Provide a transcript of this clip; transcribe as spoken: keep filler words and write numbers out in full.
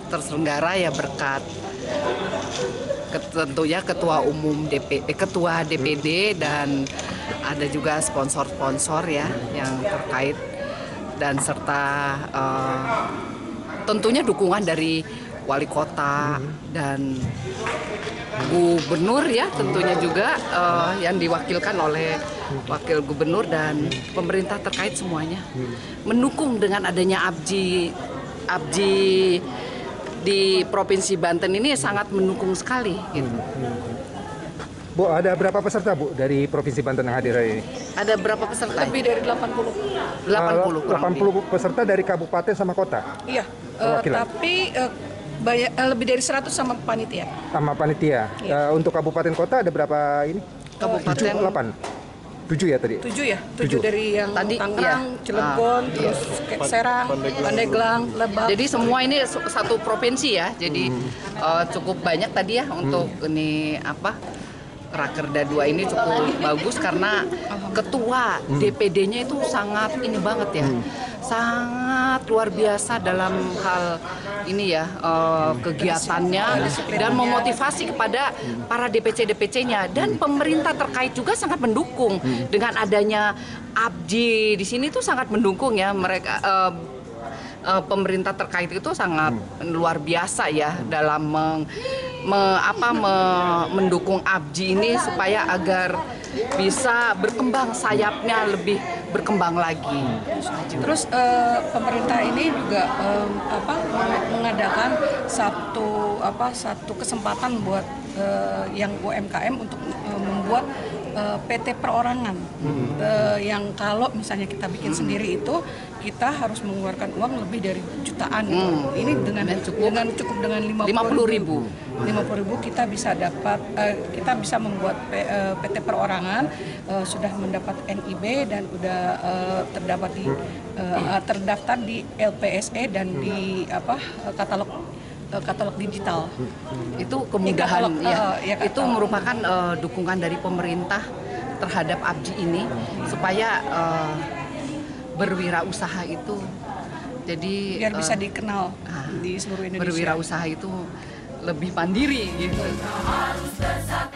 terselenggara ya berkat tentunya ketua umum D P, eh, ketua D P D dan ada juga sponsor-sponsor ya yang terkait dan serta uh, tentunya dukungan dari wali kota dan gubernur ya tentunya juga uh, yang diwakilkan oleh wakil gubernur dan pemerintah terkait semuanya mendukung dengan adanya Abji Abji di Provinsi Banten ini sangat mendukung sekali gitu. Bu, ada berapa peserta Bu dari Provinsi Banten yang hadir hari ini? Ada berapa peserta? Lebih dari delapan puluh. delapan puluh. delapan puluh peserta dari kabupaten sama kota. Iya, uh, tapi uh, banyak, uh, lebih dari seratus sama panitia. Sama panitia. Iya. Uh, untuk kabupaten kota ada berapa ini? Kabupaten tujuh, delapan. tujuh ya tadi? Tujuh ya, tujuh, Tujuh. dari yang Tadi, Tangerang, iya. Cilegon, Ah, terus iya. Serang, Pandeglang, Lebak. Jadi semua ini satu provinsi ya. Jadi hmm. uh, cukup banyak tadi ya untuk hmm. ini apa? Rakerda dua ini cukup bagus karena ketua hmm. D P D-nya itu sangat ini banget ya. Hmm. Sangat luar biasa dalam hal ini ya uh, kegiatannya dan memotivasi kepada para D P C D P C-nya dan pemerintah terkait juga sangat mendukung dengan adanya Abji di sini tuh sangat mendukung ya mereka uh, uh, pemerintah terkait itu sangat luar biasa ya dalam meng, me, apa, me, mendukung Abji ini supaya agar bisa berkembang sayapnya lebih berkembang lagi. Terus uh, pemerintah ini juga um, apa mengadakan satu apa satu kesempatan buat uh, yang U M K M untuk uh, membuat uh, P T perorangan hmm. uh, yang kalau misalnya kita bikin hmm. sendiri itu kita harus mengeluarkan uang lebih dari jutaan. Hmm. Ini dengan cukup dengan cukup dengan lima puluh ribu. lima puluh ribu kita bisa dapat uh, kita bisa membuat P, uh, P T perorangan uh, sudah mendapat N I B dan sudah uh, terdapat di uh, terdaftar di L P S E dan di apa katalog uh, katalog digital. Itu kemudahan ya, katalog, ya. Uh, ya itu merupakan uh, dukungan dari pemerintah terhadap Abji ini supaya uh, berwirausaha itu jadi biar bisa uh, dikenal di seluruh Indonesia. Berwirausaha itu lebih mandiri gitu.